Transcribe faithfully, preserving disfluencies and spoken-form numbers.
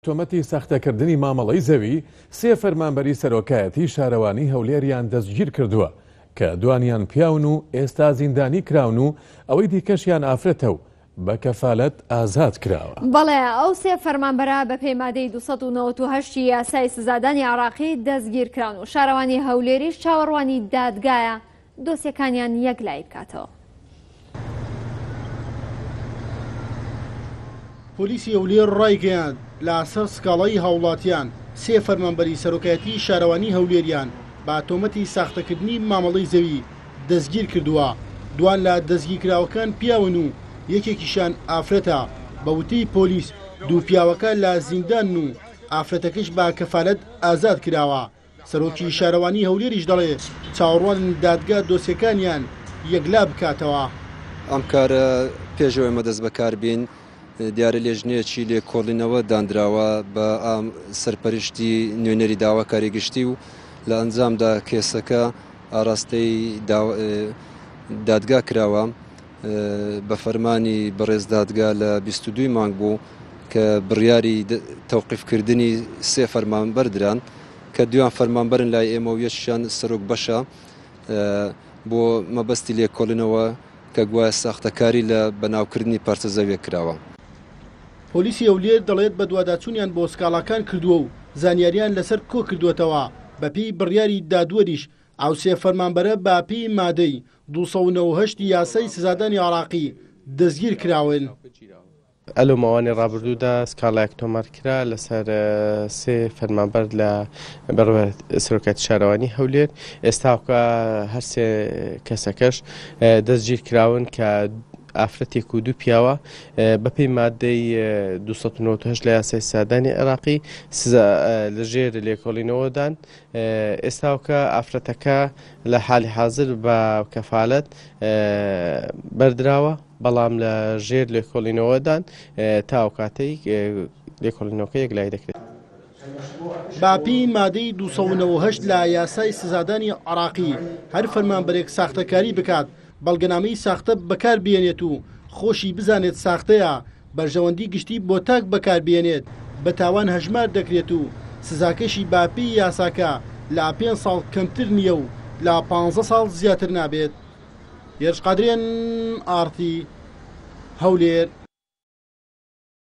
تۆمەتی ساختەکردنی مامەڵەی زەوی سێ فەرمانبەری سەرۆکایەتی شارەوانی هەولێریان دەستگیر کردووە کە دوانیان پیاون و ئێستا زیندانی کراون و ئەوەی دیکەشیان ئافرەتە و بە کەفالەت ئازاد کراوە. بەڵێ ئەو سێ فەرمانبەرە بە پێی مادەی دووسەد و نەوەت و هەشت یاسای سزادانی عێراقی دەستگیر کراون و شارەوانی هەولێریش چاوەڕوانی دادگایە دۆسیەکانیان یەک لای بکاتەوە. پۆلیسی هەولێر ڕایگەیاند لەسەر سکاڵای هاوڵاتیان سێ فەرمانبەری سەرۆکایەتی شارەوانی هەولێریان با تۆمەتی ساختەکردنی مامەڵەی زەوی دەستگیر کردووە. دوان لە دەستگیرکراوەکان پیاون و یەکێکیشان ئافرەتە. بە وتەی پۆلیس دوو پیاوەکە لە زیندان و ئافرەتەکەش با کەفالەت ئازاد کراوە. سەرۆکی شارەوانی هەولێریش دەڵێ چاوەڕوان دادگا دۆسیەکانیان یەکلا بکاتەوە. ئەم کارە پێشەوەی مەدەست بەکار بین دیارە لێژنەیەکی لێ کۆڵینەوە دانراوە بە ئام سەرپەرشتی نوێنەری داوا کاریگشتی و لە ئەنجامدا کێسەکە ئاراستەی دادگا کراوە بە فەرمانی بەڕێز دادگا لە بیست و دوو مانگ بوو کە بڕیاری تەوقیفکردنی سێ فەرمانبەر دران کە دویان فەرمانبەرن لای ئێمە و یەکیان سەرۆک بەشە بۆ مەبەستی لێ کۆڵینەوە کە گوایە ساختەکاری لە بەناوکردنی پارچە زەویە کراوە. پۆلیسی هەولێر دەڵێت بە دوواداچوونیان بۆ سکاڵاکان کردووە و زانیاریان لەسەر کۆ کردوێتەوە. بەپێی بڕیاری دادوەریش ئەو سێ فەرمانبەرە باپی مادەی دووسەد و نەوەت و هەشت یاسای سزادانی عێراقی دەستگیر کراون. ئەلو ماوانی ڕابردوودا سکاڵایەک تۆمارکرا لەسەر سێ فەرمانبەر لە بەڕێوە سەرۆکایەتی شارەوانی هەولێر. ئێستاکە هەر سێ کەسەکەش دەستگیر کراون کە ئافرەتێک و دوو پیاوە بەپێی مادەی دووسەد و نەوەت و هەشت لە یاسای سزادانی عێراقی لەژێر لێکۆڵینەوەدان. ئێستاکە ئافرەتەکە لە حالی حاضر بە کەفالەت بەردراوە بەڵام لە ژێر لێکۆڵینەوەدان تاو کاتەی لێکۆڵینەوەکە یەک لای دەکرێت. باپی مادەی دووسەد و نەوەت و هەشت لە یاسای سزادانی عێراقی هەر فەرمانبەرێک ساختەکاری بکات بەڵگەنامەی ساختە بەکار بێنێت و خۆشی بزانێت ساختەیە بەرژەوەندی گشتی بۆ تاک بەکار بێنێت بە تاوان هەژمار دەکرێت و سزاکەشی باپی یاساکە لە پێنج ساڵ کەمتر نییە و لە پانزە ساڵ زیاتر نابێت. هێرش قادرێن ئارتی هەولێر.